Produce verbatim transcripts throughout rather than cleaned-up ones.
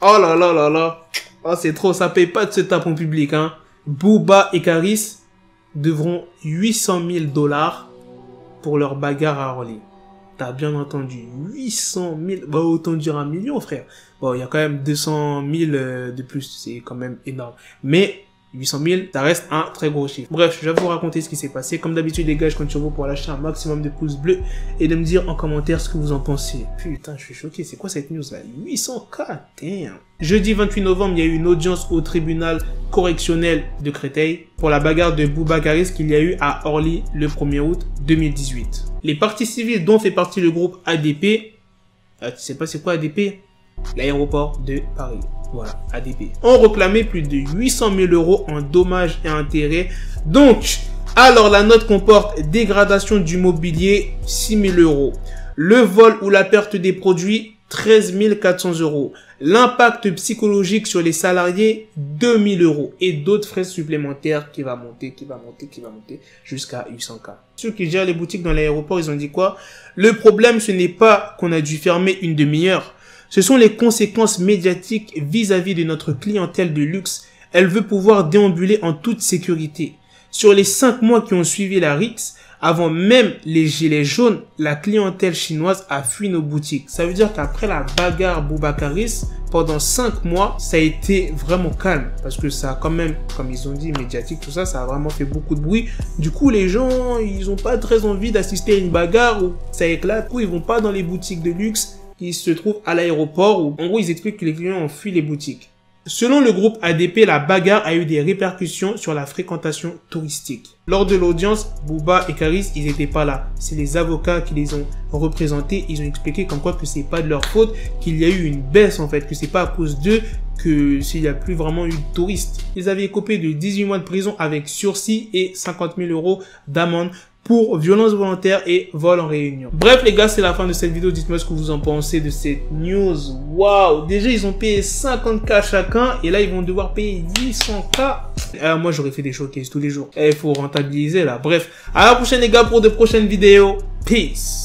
Oh là là là là. Oh, c'est trop, ça paye pas de se taper en public, hein. Booba et Caris devront huit cent mille dollars pour leur bagarre à Orly. T'as bien entendu, huit cent mille, bah autant dire un million, frère. Bon, il y a quand même deux cent mille de plus, c'est quand même énorme. Mais huit cent mille, ça reste un très gros chiffre. Bref, je vais vous raconter ce qui s'est passé. Comme d'habitude, les gars, je compte sur vous pour lâcher un maximum de pouces bleus et de me dire en commentaire ce que vous en pensez. Putain, je suis choqué. C'est quoi cette news là? huit cents K, damn. Jeudi vingt-huit novembre, il y a eu une audience au tribunal correctionnel de Créteil pour la bagarre de Booba Caris qu'il y a eu à Orly le premier août deux mille dix-huit. Les parties civiles dont fait partie le groupe A D P, euh, tu sais pas c'est quoi A D P? L'aéroport de Paris. Voilà, A D P. On réclamait plus de huit cent mille euros en dommages et intérêts. Donc, alors la note comporte dégradation du mobilier, six mille euros. Le vol ou la perte des produits, treize mille quatre cents euros. L'impact psychologique sur les salariés, deux mille euros. Et d'autres frais supplémentaires qui va monter, qui va monter, qui va monter jusqu'à huit cents K. Ceux qui gèrent les boutiques dans l'aéroport, ils ont dit quoi? Le problème, ce n'est pas qu'on a dû fermer une demi-heure. Ce sont les conséquences médiatiques vis-à-vis de notre clientèle de luxe. Elle veut pouvoir déambuler en toute sécurité. Sur les cinq mois qui ont suivi la R I X, avant même les gilets jaunes, la clientèle chinoise a fui nos boutiques. Ça veut dire qu'après la bagarre Booba Caris, pendant cinq mois, ça a été vraiment calme. Parce que ça a quand même, comme ils ont dit, médiatique, tout ça, ça a vraiment fait beaucoup de bruit. Du coup, les gens, ils ont pas très envie d'assister à une bagarre où ça éclate. Du coup, ils vont pas dans les boutiques de luxe qui se trouvent à l'aéroport où, en gros, ils expliquent que les clients ont fui les boutiques. Selon le groupe A D P, la bagarre a eu des répercussions sur la fréquentation touristique. Lors de l'audience, Booba et Caris, ils étaient pas là. C'est les avocats qui les ont représentés. Ils ont expliqué comme quoi que c'est pas de leur faute, qu'il y a eu une baisse en fait, que c'est pas à cause d'eux que s'il n'y a plus vraiment eu de touristes. Ils avaient écopé de dix-huit mois de prison avec sursis et cinquante mille euros d'amende pour violence volontaire et vol en réunion. Bref les gars, c'est la fin de cette vidéo. Dites-moi ce que vous en pensez de cette news. Waouh, déjà ils ont payé cinquante K chacun et là ils vont devoir payer huit cents K. Euh, moi j'aurais fait des showcases tous les jours. Il faut rentabiliser là. Bref, à la prochaine les gars pour de prochaines vidéos. Peace.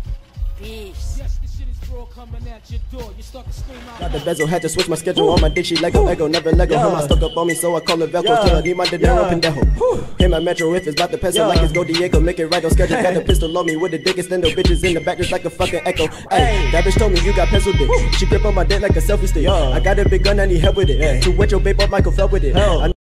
Got the bezel, had to switch my schedule on my dick, she Lego, Lego, never Lego. Her mouth stuck up on me, so I call her Velcro. Till I need my dinero pendejo. Hit my metro if it's about to peso, like it's go Diego, make it right on schedule. Got the pistol on me with the dick, extend the bitches in the back just like a fucking echo. Hey, that bitch told me you got pencil dick. She grip on my dick like a selfie stick. I got a big gun, I need help with it. To wet your babe up, Michael fell with it.